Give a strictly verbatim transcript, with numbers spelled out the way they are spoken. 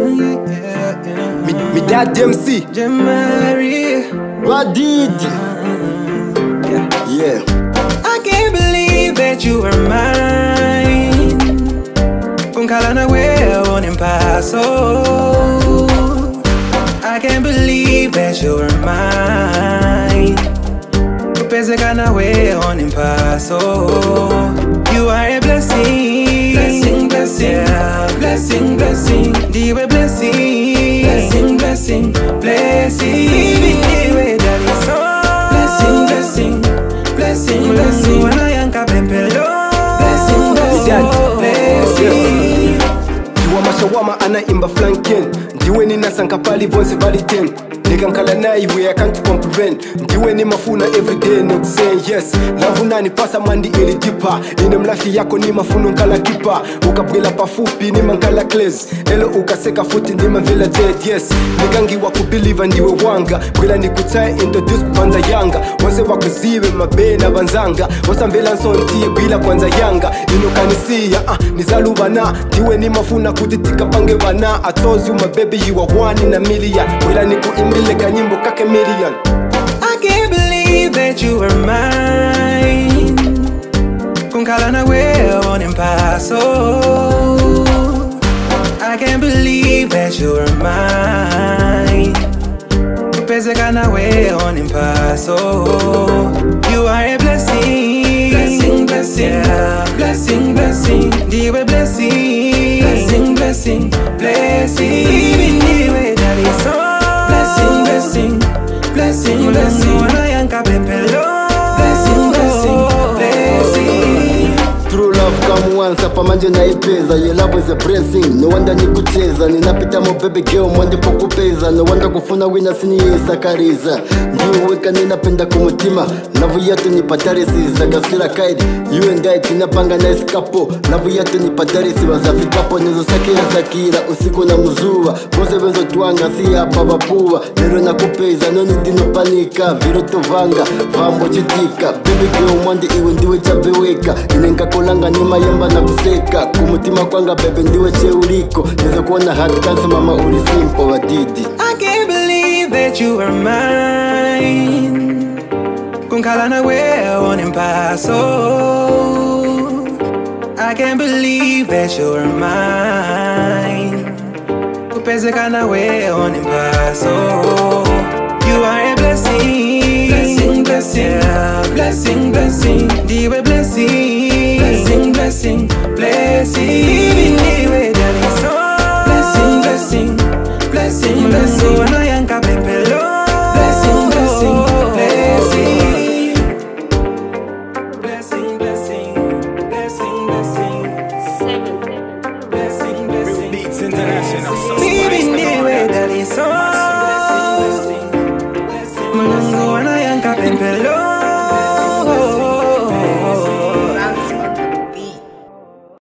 Medad M C, Jemmarie, Ba D-D. Yeah. I can't believe that you are mine. Kung kala na wewe ni mpaso. I can't believe that you are mine. Kupeze kana wewe ni mpaso. You are a blessing, blessing, blessing, yeah. Blessing, blessing, ndiwe blessing, blessing, blessing, blessing. Ndiwe dali so. Blessing, blessing, blessing, blessing. Wana yanka pempelo. Blessing, blessing, blessing. Diwa mashawama ana imba flanken. Ndiwe ni nasanka pali vonse bali ten. Nikankala na iwe I can't comprehend. Ndiwe ni mafuna everyday not saying yes. Lavu nani pasa mandi ili dipa. Ine mlafi yako ni mafuno nkala kipa. Ukabwila pafupi ni mankala clays. Elo ukaseka futi ni mavila dead yes. Nikangi wakubelieve ndiwe wanga. Bwila ni kutai introduce kubanza yanga. Wase wakuziwe mabena banzanga. Wasa mbela nsonti bila kwanza yanga. Ino kanisia ah nizalubana. Ndiwe ni mafuna kutitika pange wana. I told you my baby you are one in a million. Bwila ni kuimbi I can't believe that you are mine. Kung kala na wewe ni mpaso. I can't believe that you are mine. Kupeze kana wewe ni mpaso. You are a blessing, blessing, blessing, yeah. Blessing, blessing, ndiwe blessing, blessing, blessing, blessing. Ndiwe dali so. Blessing, blessing, blessing, blessing. Wana yanka pempelo. Blessing, blessing, blessing. True love come once up manje na ipeza. Your love is a blessing. No wonder nikucheza. Ninapita mo baby girl mwende pokupeza. No wonder kufuna wina sini yesa kariza. Ndiwe weka ninapenda kumutima. Lavu yetu ni patarisi zagasira kaidi. You and I tinapanga na eskapo. Lavu yetu ni patarisi wazafikapo. Nizo sakira sakira usiku na mzua. Bose benzo tuanga si hapa bapua. Nero na kupeza noni dino panika. Viro tuvanga vambo chitika. Baby girl mwende iwe ndiwe chabeweka. Inenka kolanga ni mayamba na kuseka. Kumutima kwanga bebe ndiwe cheuriko. Nizo kuona hard dance mama uri simple Ba D-D. I can't believe that you are mine. Kung kala na wewe ni mpaso. I can't believe that you are mine. Kupeze kana wewe ni mpaso. You are a blessing, blessing, blessing, yeah. Blessing, blessing, ndiwe blessing, blessing, blessing, blessing. Ndiwe dali so. Blessing, blessing, blessing, blessing. Wana yanka pempelo. Blessing, blessing, blessing. Blessing, blessing, blessing, blessing. Blessing, blessing. Beats International. Baby, ndiwe dali so. Mulungu wana yanka pempelo.